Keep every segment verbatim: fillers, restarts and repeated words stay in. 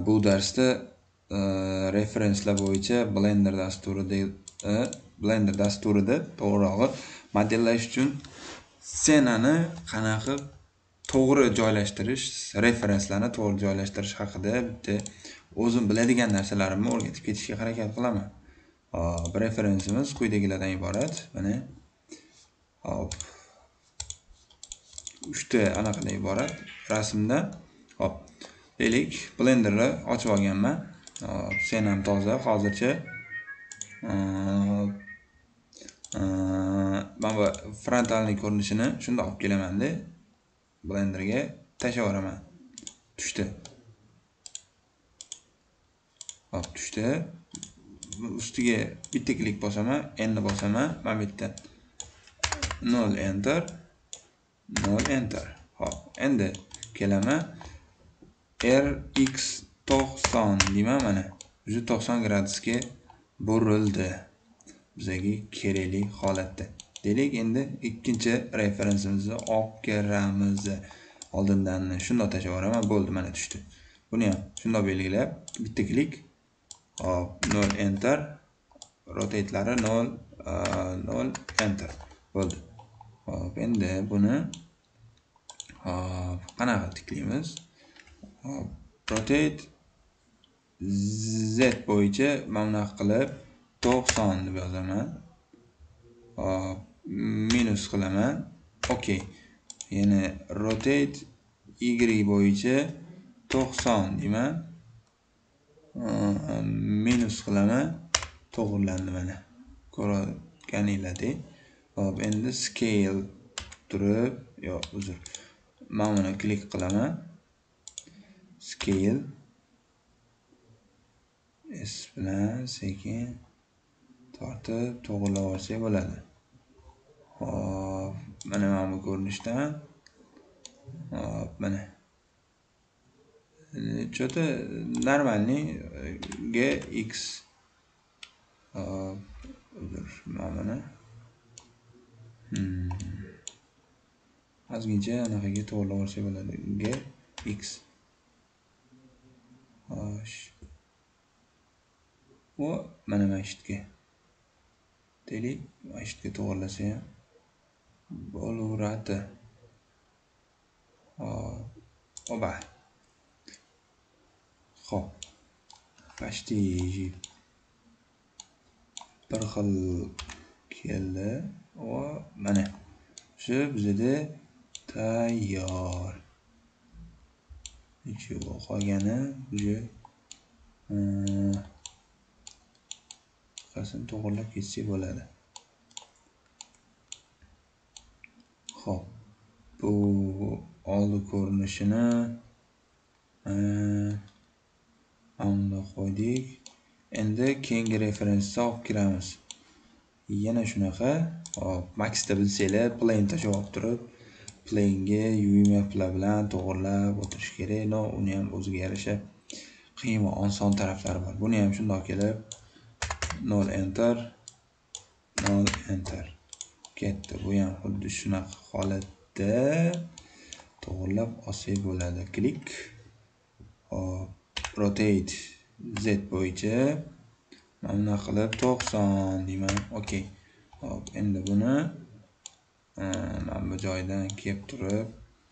bu darsda referenslar bo'yicha Blender dasturida Blender dasturida to'g'rirog'i modellash uchun ssenani qanaqa to'g'ri joylashtirish, referenslarni to'g'ri joylashtirish haqida bitta o'zim biladigan narsalarimni o'rgatib ketishga harakat qilaman. Hop, referensimiz quyidagilardan iborat. Mana hop uchta anaqadan iborat rasmdan. Hop, deylik, Blenderni ochib olganman. Hop, ssenam toza, hozircha mana bu frontalni ko'rinishini shunda olib kelaman-da. Blenderga tashlab yuboraman. Tushdi. Hop, tushdi. Ustiga bitta klik bosaman, endi bosaman, mana bu yerda nol enter, nol enter. Hop, endi kelaman. R X to'qson deyman, mana. yuz to'qson gradusga burildi. Bizga kerakli holatda. Deylik, endi ikkinchi referensimizni olib kiramiz. Oldindan shunday tashlab yuboraman, bo'ldi, mana tushdi. Buni ham shunday belgilab, bitta klik. Hop, nol enter. Rotate'lari nol, nol enter. Bo'ldi. Hop, endi buni hop, qanaqa tiklaymiz? Hop, rotate Z bo'yicha mana qilib to'qson deb yozaman. Hop, minus qilaman. Okay. Yana rotate Y bo'yicha to'qson deyman. Minus qilaman. To'g'rilandi mana. Ko'rganinglardek. Hop, endi scale turib, yo'q, uzr. Men buni klik qilaman. Scale S bilan sekin tortib to'g'rilab olsak bo'ladi. Hop, mana mana bu ko'rinishdan. Hop, mana. Cho'ta normalniy G X. Hop, uzr, mana. Hmm. Ozgincha anaqaga to'g'rilab olsak bo'ladi. G X. Xo'sh. O, mana mashitga. Deylik, mashitga to'g'rilasa ham bo'laveradi. Hop, oba. Xo'p. Почти bir xil keldi. Va mana shu bizda tayyor. Shu qolgani уже qasam to'g'rilab ketsa bo'ladi. Xo'p. Bu oldi ko'rinishini mana qo'ydik. Endi keyingi referensga olib kiramiz. Yana shunaqa, hop, Maxda bilsanglar, plane tashlab olib turib, plane'ga U V maplar bilan to'g'rilab o'tirish kerak. No, uni ham o'ziga yarasha qiyin va oson taraflari bor. Buni ham shunday kelib nol enter, nol enter. Ketdi. Bu ham xuddi shunaqa holatda to'g'rilab olsak bo'ladi. Klik. Hop, rotate Z bo'yicha mana qilib to'qson deyman. Okay. Hop, endi buni mana bu joydan kelib turib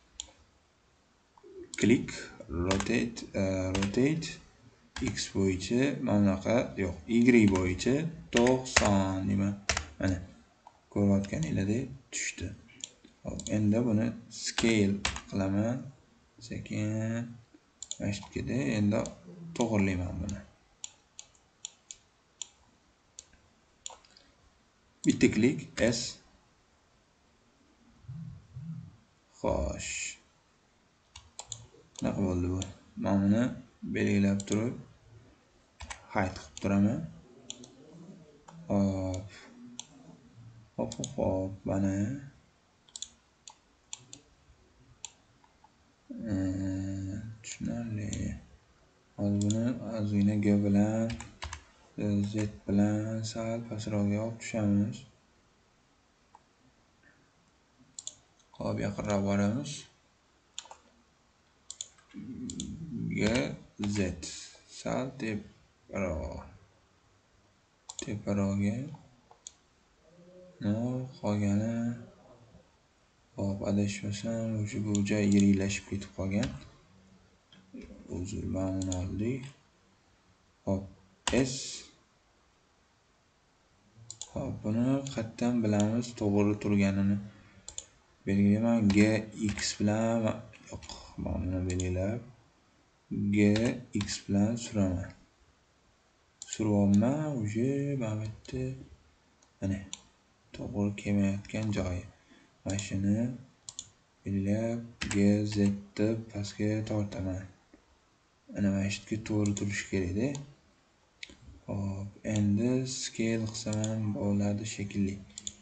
klik, rotate, rotate X bo'yicha mana yo'q, Y bo'yicha to'qson deyman. Mana ko'rayotganinglardek tushdi. Hop, endi buni scale qilaman. Sekin mashitgada endi to'g'irlayman buni. Bitta klik S. Xo'sh. Nima bo'ldi bu? Men buni belgilab turib hide qilib turaman. Hop. Hop, hop, mana. Tushunarli. Hozir buni ozgina G bilan Z bilan sal pastroqga olib tushamiz. Hop, yaqinroq boramiz. G Z sal teparoq teparoqga no qolgani hop adashmasam o'sha bu joy yiriklashib ketib qolgan. Uzr, mana oldik. Hop S hop buni qayerdan bilamiz to'g'ri turganini belgilayman. G X bilan yo'q, mana belgilab G X bilan suraman. Suryapman o'sha mana bu yerda mana to'g'ri kelmayotgan joyi. Mana shuni belgilab G Z deb pastga tortaman. Ana mana shu yerga to'g'ri turishi kerak-da. Hop, endi scale qilsam ham bo'ladi shekilli.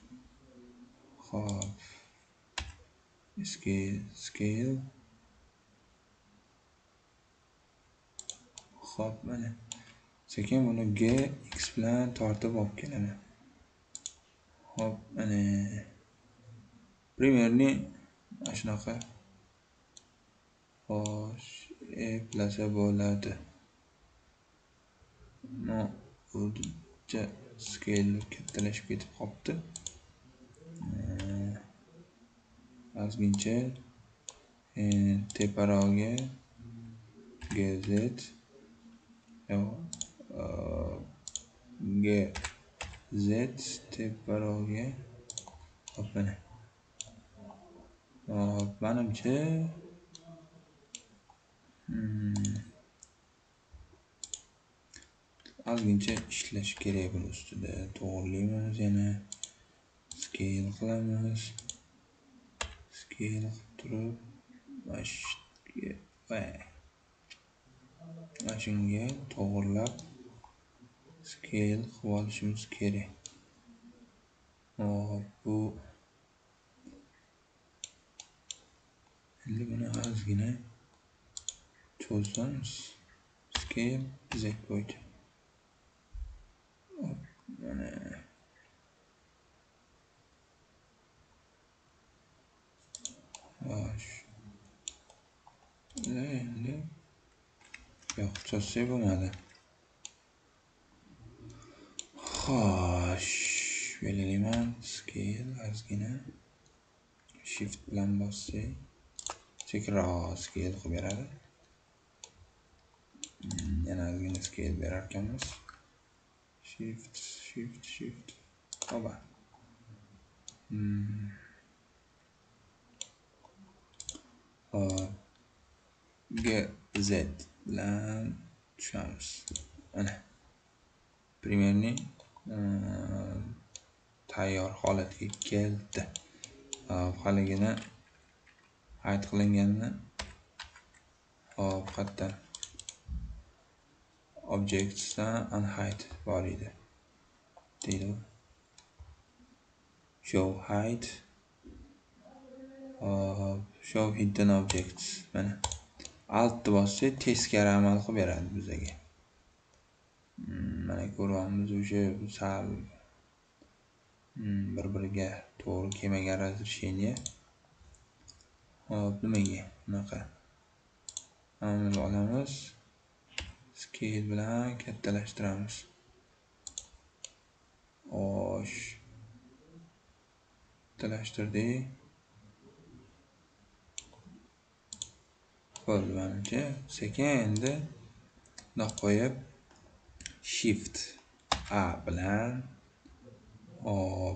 Hop. Scale, scale. Hop, mana. Sekin buni G X bilan tortib olib kelaman. Hop, mana. Примерно mana shunaqa. Xo'sh, eplasa bo'ladi. No, o'dcha scale kattalashib ketib qopti. Ozgincha teparog'iga G Z G Z teparog'iga hop mana. Hop, menimcha ozgincha ishlash kerak buni ustida. To'g'rilaymiz, yana scale qilamiz. Scale qilib turib mana shunga to'g'rilab scale qilib olishimiz kerak. Hop, bu endi buni ozgina cho'zamiz. Scale Z bo'yicha. Hop, mana xo'sh. Endi yo'q, cho'zsak bo'lmadi. Xo'sh, belgilayman. Scale ozgina shift bilan bossak sekinroq scale qilib beradi. Yana ozgina scale berar ekanmiz. Shift, shift, shift. Ho'ba. Hop. G Z bilan tushamiz. Mana. Примерно tayyor holatga keldi. Hop, haligina hide qilinganini hop qayerdan objectsdan unhide bor edi. Deydi. Show hide. Hop, show hidden objects. Mana. Alt bossak teskari amal qilib beradi bizga. Mana ko'ryapmiz, o'sha sal bir-biriga to'g'ri kelmagan razрешение. Hop, nimaga bunaqa? Mana olamiz. Scale bilan kattalashtiramiz. Xo'sh. Kattalashtirdik. Bo'ldi menimcha. Sekin endi bundoq qo'yib Shift A bilan hop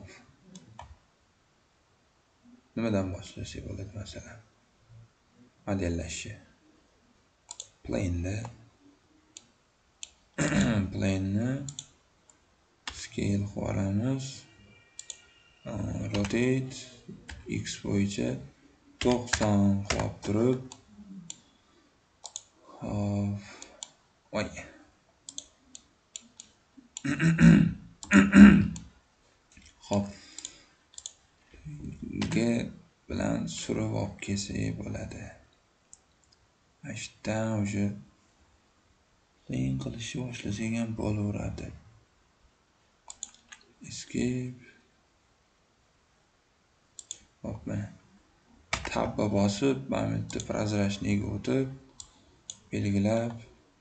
nimadan boshlasak bo'ladi masalan? Modellashni. Plane'da plane'ni scale qilib olamiz. Rotate X bo'yicha to'qson qilib turib hop voy hop G bilan surib olib kelsak bo'ladi. Ashdan o'sha qiyin qilishni boshlasak ham bo'laveradi. Escape hop mana tab bosib mana bu yerda prozrachniga o'tib belgilab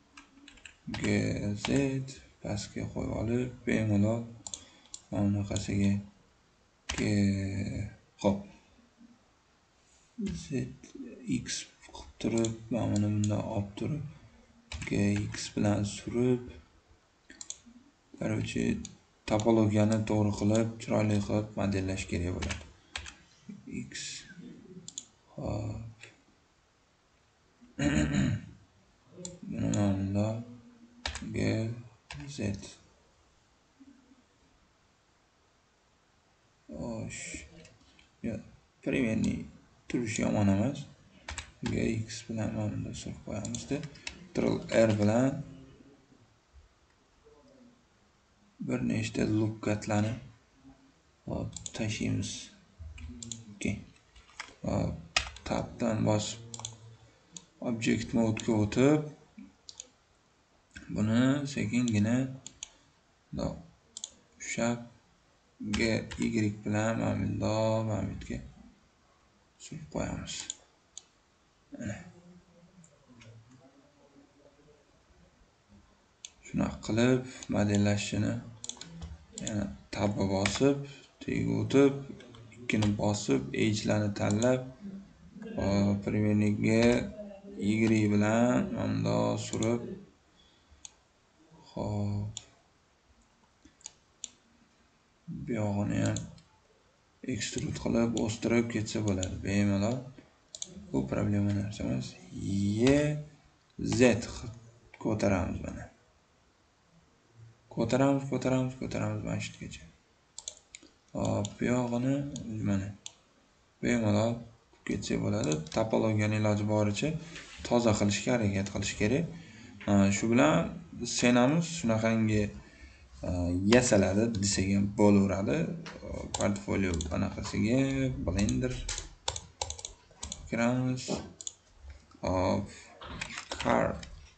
gz pastga qo'yib olib, bemalol mana bunaqasiga g hop zx qilib turib, mana buni bundan olib turib, gx bilan surib, короче, topologiyani to'g'ri qilib, chiroyli qilib modellash kerak bo'ladi. X hop buni mana G Z osh ya примерный turishi yomon emas. Gx bilan mana bunda surib qo'yamizda. Ctrl R bilan bir nechta lukatlarni hop tashlaymiz. Okay. Hop tabdan bosib object mode ga o'tib, buni sekingina ushlab G Y bilan mana bunda mana bu yerga surib qo'yamiz. Mana shuna qilib modellashini yana tabga bosib, tega o'tib, ikkini bosib, edge'larni tanlab, примерно G Y bilan mana bunda surib, hop bu yog'ini ham extrude qilib, o'stirib ketsa bo'ladi. Bemalol. Bu problema narsa emas. Y Z ko'taramiz mana. Ko'taramiz, ko'taramiz, ko'taramiz mana shu yergacha. Hop, bu yog'ini mana bemalol ketsa bo'ladi. Topologiyani iloji boricha toza qilishga harakat qilish kerak. Shu bilan ssenamiz shunaqangi yasaladi desak ham bo'laveradi. Portfolio anaqasiga Blender kiramiz. Hop, car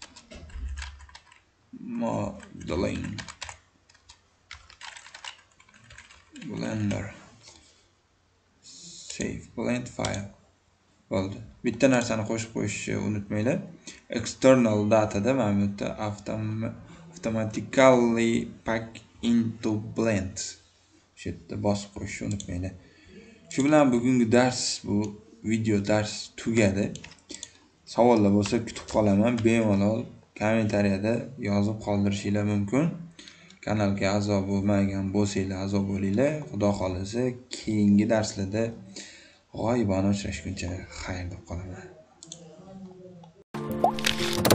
modeling Blender save blend file bo'ldi. Bitta narsani qo'shib qo'yishni unutmanglar. External data da mana bu yerda automatically pack into blend. Shu yerda bosib qo'yishni unutmanglar. Shu bilan bugungi dars, bu video dars tugadi. Savollar bo'lsa kutib qolaman. Bemalol kommentariyada yozib qoldirishinglar mumkin. Kanalga a'zo bo'lmagan bo'lsanglar a'zo bo'linglar. Xudo xolasa keyingi darslarda g'oyibona uchrashguncha xayr deb qolaman.